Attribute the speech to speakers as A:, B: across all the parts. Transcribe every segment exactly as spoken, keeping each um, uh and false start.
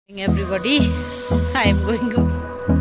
A: Everybody, I am going to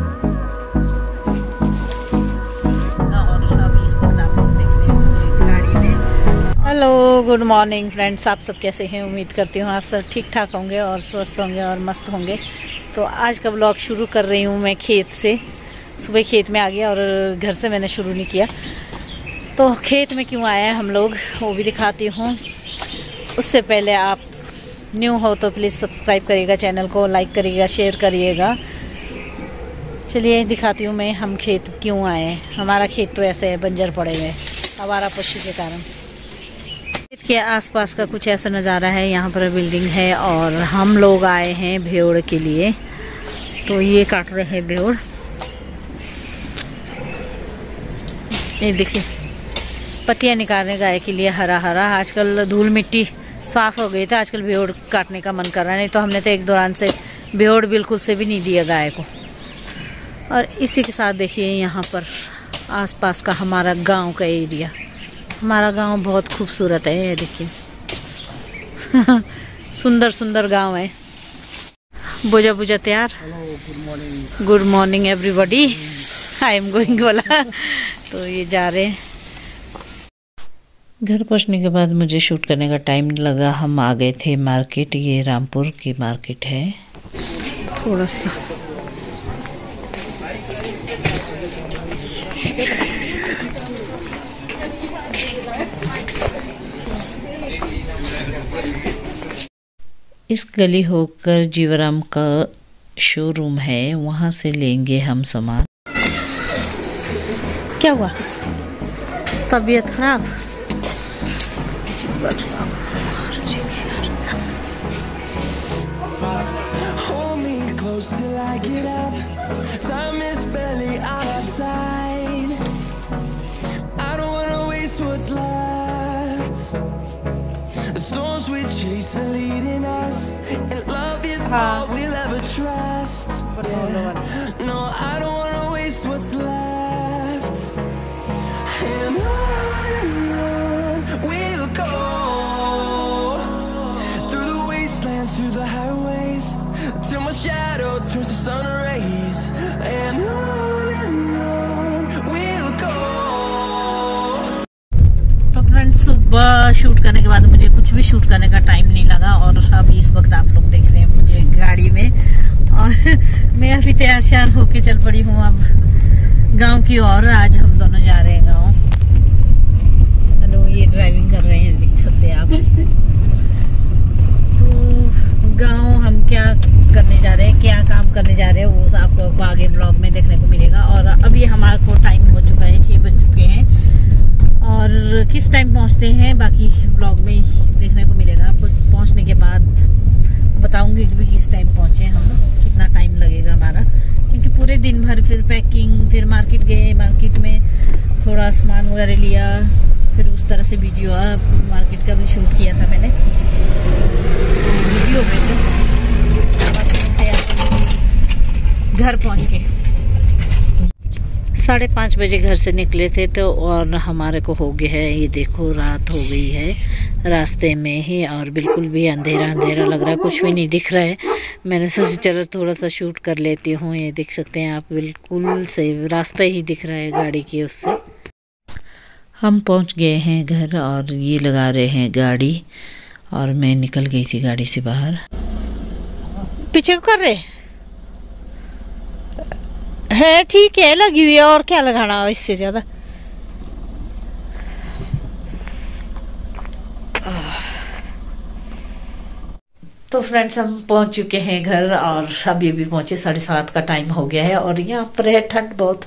A: और अभी इस वक्त आप लोग देख रहे हैं मुझे गाड़ी में। हेलो, गुड मॉर्निंग फ्रेंड्स, आप सब कैसे हैं? उम्मीद करती हूँ आप सब ठीक ठाक होंगे और स्वस्थ होंगे और मस्त होंगे। तो आज का ब्लॉग शुरू कर रही हूँ मैं खेत से। सुबह खेत में आ गया और घर से मैंने शुरू नहीं किया। तो खेत में क्यों आए हैं हम लोग वो भी दिखाती हूँ। उससे पहले आप न्यू हो तो प्लीज़ सब्सक्राइब करिएगा चैनल को, लाइक करिएगा, शेयर करिएगा। चलिए दिखाती हूँ मैं हम खेत क्यों आए हैं। हमारा खेत तो ऐसे है, बंजर पड़े हुए आवारा पशु के कारण। खेत के आसपास का कुछ ऐसा नज़ारा है। यहाँ पर बिल्डिंग है और हम लोग आए हैं भेड़ के लिए। तो ये काट रहे हैं भेड़। ये देखिए पत्तियाँ निकाल रहे गाय के लिए, हरा हरा। आजकल धूल मिट्टी साफ हो गई था, आजकल भेड़ काटने का मन कर रहा है। नहीं तो हमने तो एक दौरान से भेड़ बिल्कुल से भी नहीं दिया गाय को। और इसी के साथ देखिए यहाँ पर आसपास का हमारा गांव का एरिया। हमारा गांव बहुत खूबसूरत है, ये देखिए सुंदर सुंदर गांव है। बुझा बुझा तैयार। Good morning everybody, I am going बोला। तो ये जा रहे हैं। घर पहुंचने के बाद मुझे शूट करने का टाइम लगा। हम आ गए थे मार्केट। ये रामपुर की मार्केट है। थोड़ा सा इस गली होकर जीवराम का शोरूम है, वहां से लेंगे हम सामान। क्या हुआ? तबीयत खराब?
B: Hold me close till I get up. Time is barely on our side. I don't wanna waste what's left. The storms we chase are leading us, and love is all we'll ever trust. Yeah. No, I don't wanna waste what's left. And on and on we'll go, through the wastelands, through the highways, till my shadow turns to sun rays. And on and on we'll go.
A: तो friends, सुबह shoot करने के बाद मुझे कुछ भी shoot करने का टाइम नहीं लगा। और अभी इस वक्त आप लोग देख रहे हैं मुझे गाड़ी में। और मैं अभी तैयार श्यार होके चल पड़ी हूँ अब गांव की ओर। आज हम दोनों जा रहे हैं गांव। हेलो, ये ड्राइविंग कर रहे हैं, देख सकते हैं आप। तो गांव हम क्या करने जा रहे हैं, क्या काम करने जा रहे हैं, वो आपको आगे ब्लॉग में देखने को मिलेगा। और अभी हमारे को टाइम हो चुका है, छः बज चुके हैं। और किस टाइम पहुंचते हैं बाकी ब्लॉग में देखने को मिलेगा आपको। पहुंचने के बाद बताऊंगी कि किस टाइम पहुंचे हम, कितना टाइम लगेगा हमारा। क्योंकि पूरे दिन भर फिर पैकिंग, फिर मार्केट गए, मार्केट में थोड़ा सामान वगैरह लिया, फिर उस तरह से वीडियो मार्केट का भी शूट किया था मैंने वीडियो में। तो घर पहुंच के साढ़े पाँच बजे घर से निकले थे। तो और हमारे को हो गया है, ये देखो रात हो गई है रास्ते में ही। और बिल्कुल भी अंधेरा अंधेरा लग रहा है, कुछ भी नहीं दिख रहा है। मैंने सोचा चलो थोड़ा सा शूट कर लेती हूँ। ये देख सकते हैं आप, बिल्कुल सही रास्ता ही दिख रहा है गाड़ी की उससे। हम पहुँच गए हैं घर और ये लगा रहे हैं गाड़ी। और मैं निकल गई थी गाड़ी से बाहर। पीछे को कर रहे है, ठीक है, लगी हुई है। और क्या लगाना इससे ज्यादा। तो फ्रेंड्स, हम पहुंच चुके हैं घर और अभी भी पहुंचे। साढ़े सात का टाइम हो गया है और यहाँ पर है ठंड बहुत।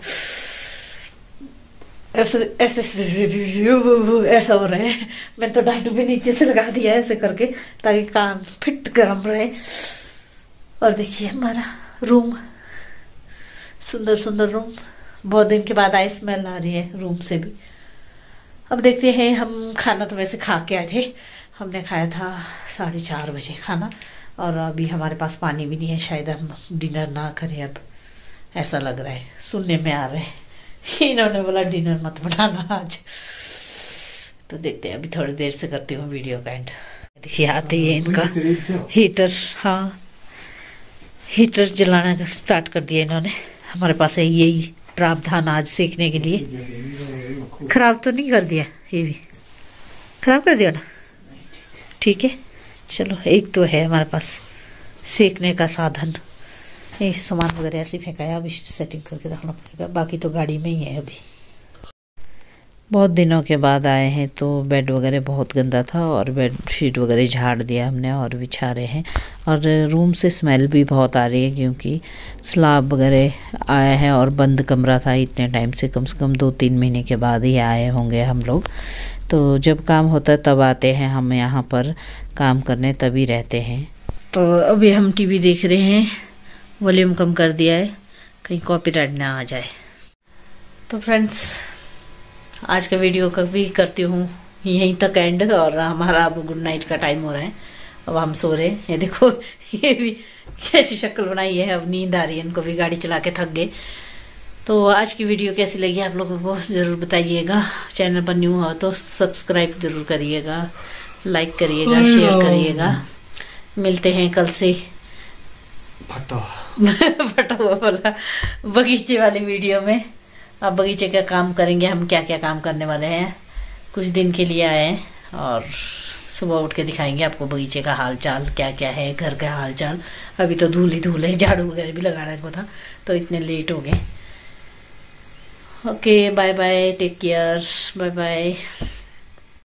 A: ऐसे ऐसे ऐसा हो रहा है। मैं तो डांट भी नीचे से लगा दिया ऐसे करके, ताकि कान फिट गर्म रहे। और देखिए हमारा रूम, सुंदर सुंदर रूम। बहुत दिन के बाद आई स्मेल आ रही है रूम से भी। अब देखते हैं। हम खाना तो वैसे खा के आए थे। हमने खाया था साढ़े चार बजे खाना। और अभी हमारे पास पानी भी नहीं है, शायद हम डिनर ना करें अब, ऐसा लग रहा है, सुनने में आ रहा है। इन्होंने बोला डिनर मत बनाना आज। तो देखते हैं, अभी थोड़ी देर से करती हूँ वीडियो का एंड। देखिए आते ही है इनका हीटर। हाँ हीटर जलाना स्टार्ट कर दिया इन्होंने। हमारे पास है यही प्रावधान आज सीखने के लिए। खराब तो नहीं कर दिया? ये भी खराब कर दिया ना? ठीक है, चलो एक तो है हमारे पास सीखने का साधन। ये सामान वगैरह ऐसे फेंकाया, अब सेटिंग करके रखना पड़ेगा, बाकी तो गाड़ी में ही है। अभी बहुत दिनों के बाद आए हैं तो बेड वगैरह बहुत गंदा था और बेड शीट वगैरह झाड़ दिया हमने और बिछा रहे हैं। और रूम से स्मेल भी बहुत आ रही है क्योंकि स्लाब वगैरह आया है और बंद कमरा था इतने टाइम से, कम से कम दो तीन महीने के बाद ही आए होंगे हम लोग। तो जब काम होता है तब आते हैं हम यहाँ पर काम करने, तभी रहते हैं। तो अभी हम टीवी देख रहे हैं, वॉल्यूम कम कर दिया है कहीं कॉपीराइट ना आ जाए। तो फ्रेंड्स आज का वीडियो का भी करती हूँ यहीं तक एंड, और हमारा अब गुड नाइट का टाइम हो रहा है, अब हम सो रहे हैं। ये देखो ये भी कैसी शक्ल बनाई है, अब नींद आ रही है इनको भी, गाड़ी चला के थक गए। तो आज की वीडियो कैसी लगी आप लोगों को जरूर बताइएगा। चैनल पर न्यू हो तो सब्सक्राइब जरूर करिएगा, लाइक करिएगा, शेयर करिएगा। मिलते हैं कल से फटा हुआ वाला बगीचे वाली वीडियो में। अब बगीचे का काम करेंगे हम, क्या क्या काम करने वाले हैं। कुछ दिन के लिए आए हैं और सुबह उठ के दिखाएंगे आपको बगीचे का हाल चाल, क्या क्या है, घर का हाल चाल। अभी तो धूल ही धूल है, झाड़ू वगैरह भी लगाना को था तो इतने लेट हो गए। Okay, bye bye, take care, bye bye.